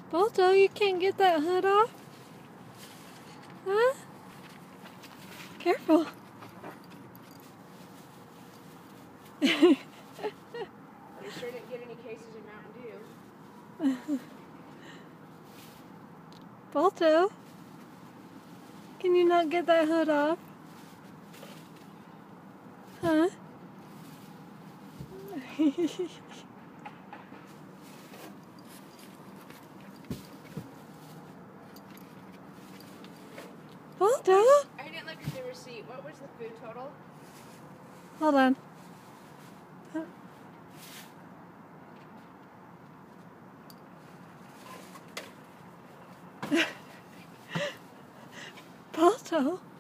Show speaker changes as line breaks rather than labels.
Balto, you can't get that hood off? Huh? Careful.
You sure didn't get any cases of Mountain Dew?
Balto, can you not get that hood off? Huh? Balto?
I didn't look at the receipt. What was the food total?
Hold on. Balto?